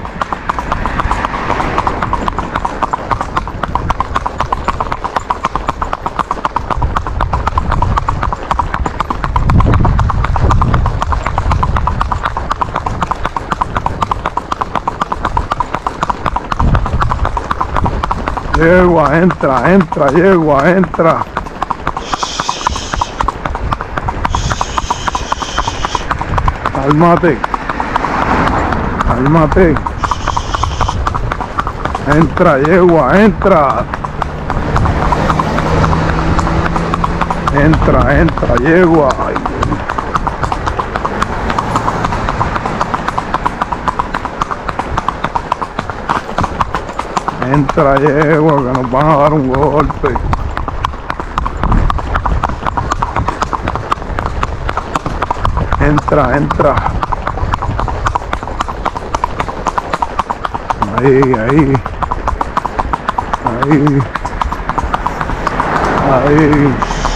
Yegua, entra, entra, yegua, entra. Cálmate. Cálmate. Entra, yegua, entra. Entra, entra, yegua. Ay, entra, yegua, que nos van a dar un golpe. Entra, entra. Ahí, ahí. Ahí. Ahí.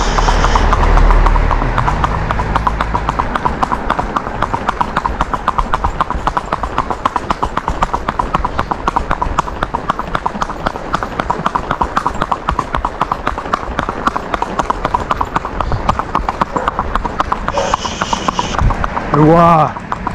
Guau.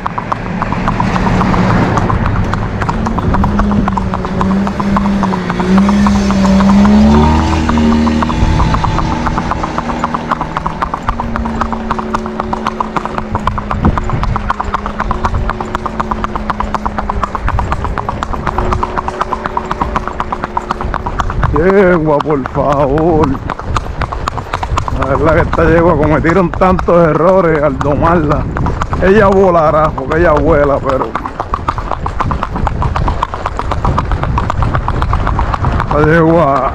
Yegua, por favor. La verdad que esta yegua cometieron tantos errores al domarla. Ella volará porque ella vuela, pero la yegua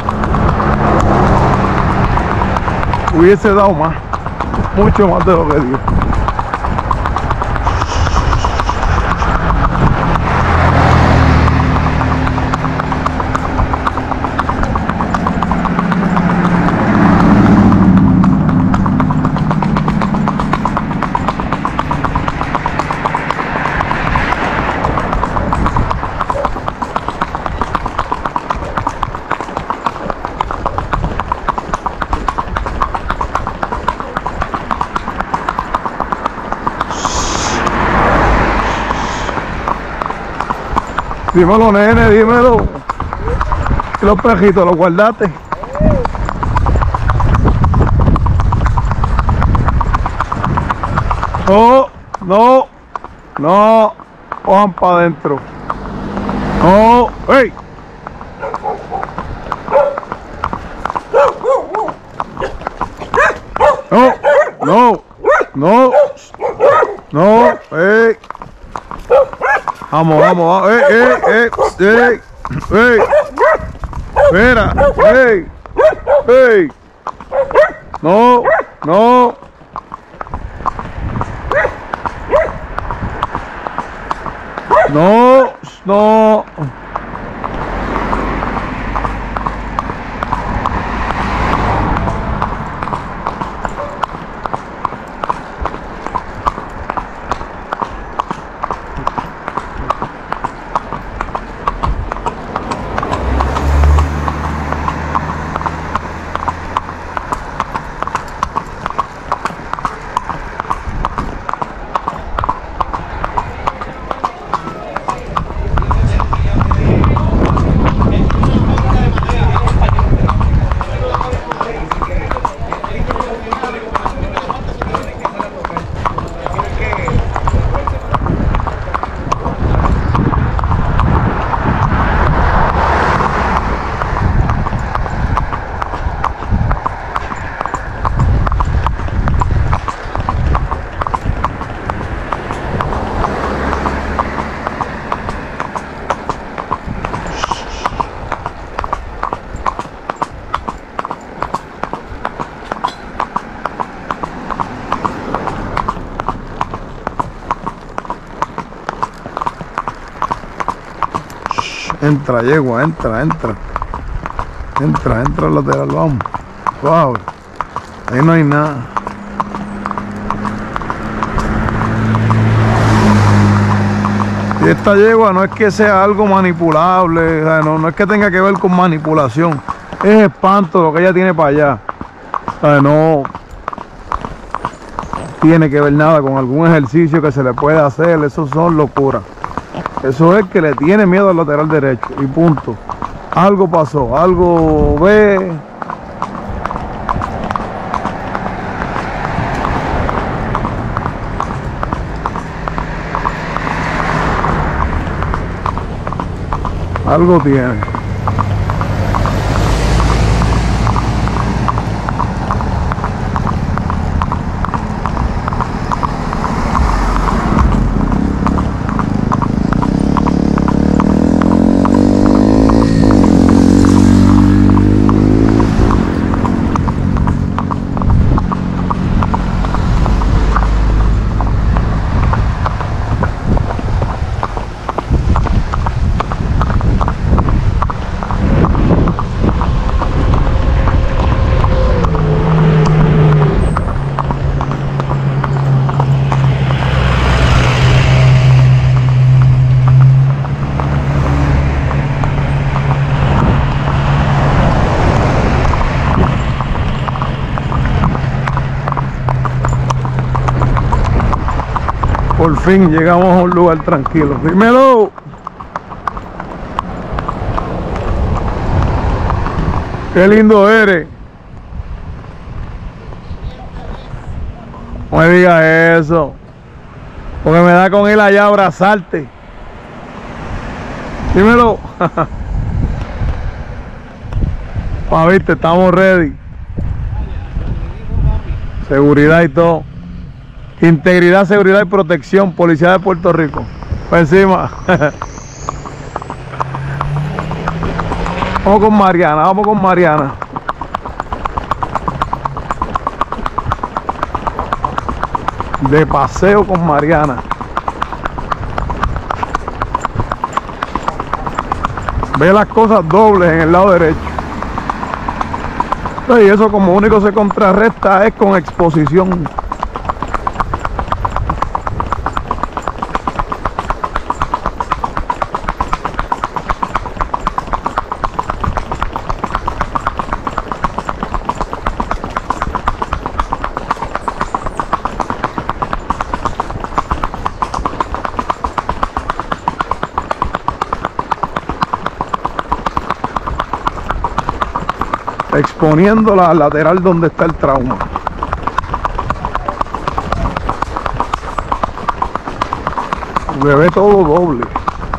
hubiese dado más, mucho más de lo que dio. Dímelo, nene, dímelo. ¿Y los pejitos los guardaste? No, no, no. Cojan para adentro. No, hey. No, no, no, no, hey. Vamos, vamos, espera, no, no, no, no, Entra, yegua, entra al lateral, vamos. Suave. Ahí no hay nada. Y esta yegua no es que sea algo manipulable, o sea, no es que tenga que ver con manipulación. Es espanto lo que ella tiene para allá. O sea, no tiene que ver nada con algún ejercicio que se le pueda hacer. Eso son locuras. Eso es que le tiene miedo al lateral derecho y punto. Algo pasó, algo ve. Algo tiene. Por fin llegamos a un lugar tranquilo. Dímelo. Qué lindo eres. No me digas eso. Porque me da con ir allá a abrazarte. Dímelo. Pa' viste, estamos ready. Seguridad y todo. Integridad, seguridad y protección, Policía de Puerto Rico. Por encima. Vamos con Mariana, vamos con Mariana. De paseo con Mariana. Ve las cosas dobles en el lado derecho. Y eso como único se contrarresta es con exposición. Exponiéndola al lateral donde está el trauma. Se ve todo doble.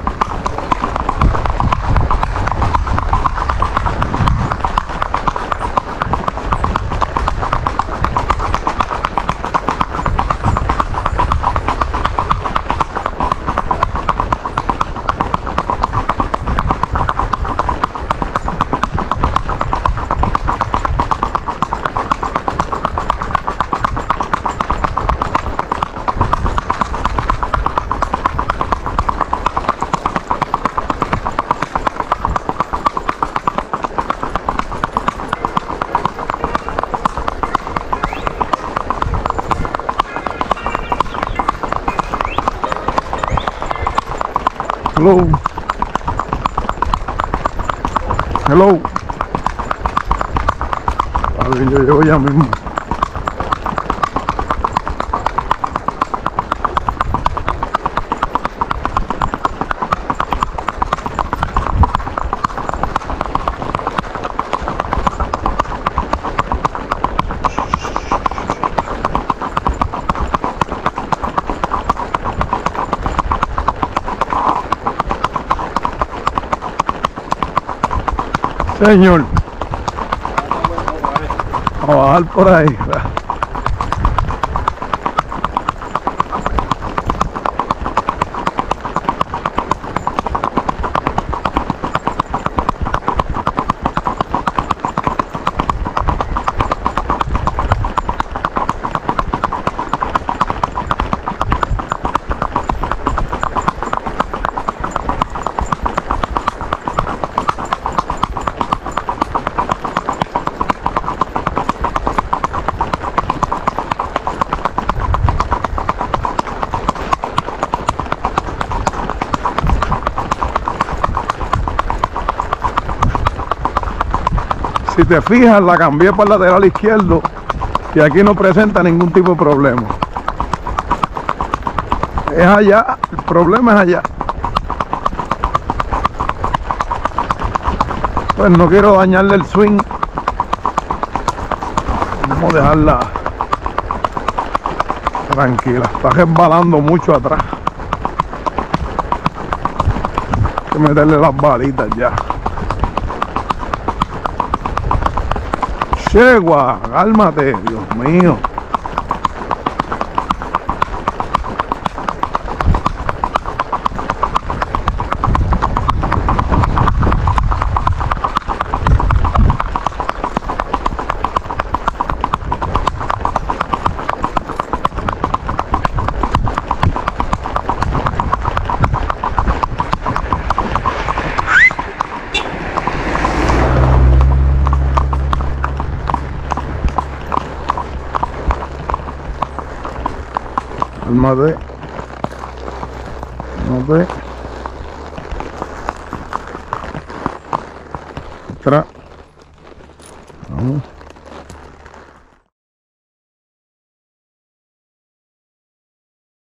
Hello. Hello. A ver, yo llego ya mismo. Señor, a bajar por ahí. Si te fijas, la cambié para el lateral izquierdo y aquí no presenta ningún tipo de problema. Es allá, el problema es allá. Pues no quiero dañarle el swing. Vamos a dejarla tranquila. Está resbalando mucho atrás. Hay que meterle las balitas ya. Chegua, cálmate, Dios mío. Cálmate. Cálmate. Atrás. Vamos.